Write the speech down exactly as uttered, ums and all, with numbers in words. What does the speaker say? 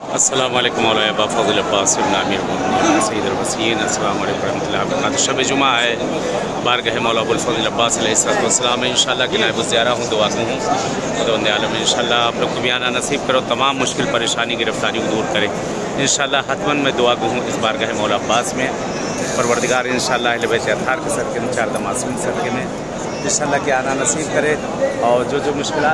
अस्सलाम वालेकुम मौला अबा फज़ल अब्बास इब्न आमिर मोहम्मद सैयदुल वसीय्यीन। अस्सलाम वालेकुम रहमतुल्लाहि व बरकातहू। शब जुमा है, बारगाह मौला अबुल फज़ल अब्बास अलैहिस्सलाम है। इंशाअल्लाह कि नाइब ज़ियारा हूँ, दुआ हूँ खुदावंद आलम इंशाअल्लाह आप लोग को भी आना नसीब करो, तमाम मुश्किल परेशानी गिरफ्तारी को दूर करे इंशाअल्लाह। हतमन मैं दुआ हूँ इस बारगाह मौला अब्बास में। परवरदिगार इंशाअल्लाह अहले बैत अत्हार के सदक़े में, चार मासूम सदक़े में इंशाअल्लाह कि आना नसीब करे और जो जो मुश्किल